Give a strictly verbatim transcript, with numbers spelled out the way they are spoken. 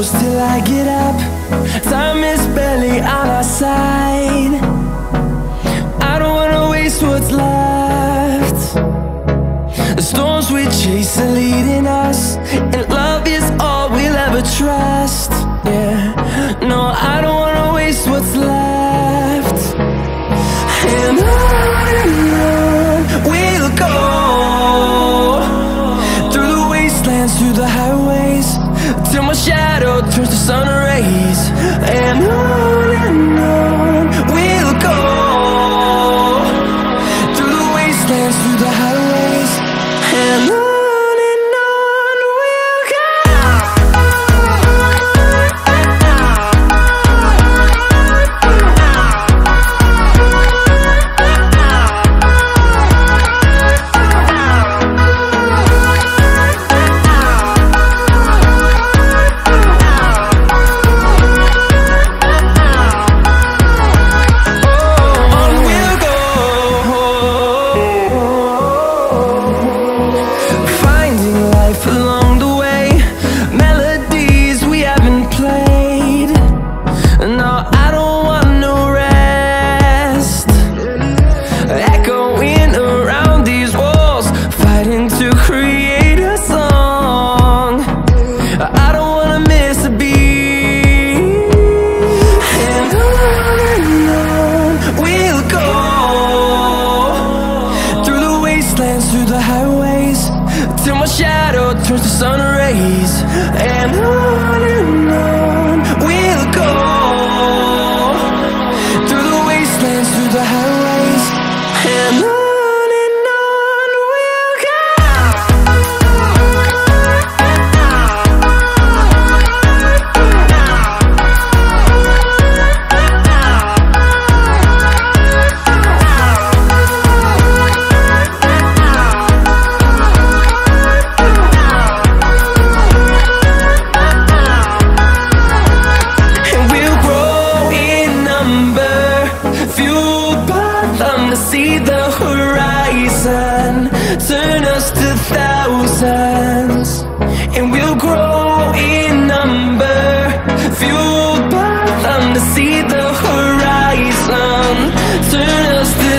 close till I get up. Time is barely on our side. I don't wanna waste what's left. The storms we chase are leading us, and love is all we'll ever trust. Yeah, no, I don't wanna waste what's left. And on and on we'll go, through the wastelands, through the highways, till my shadow turns to sun rays. And on and on we'll go, through the wastelands, through the highways, and on. Through the highways, till my shadow turns to sun rays. And on and on we'll go, through the wastelands, through the highways, and on. See the horizon turn us to thousands, and we'll grow in number, fueled by them. To see the horizon turn us to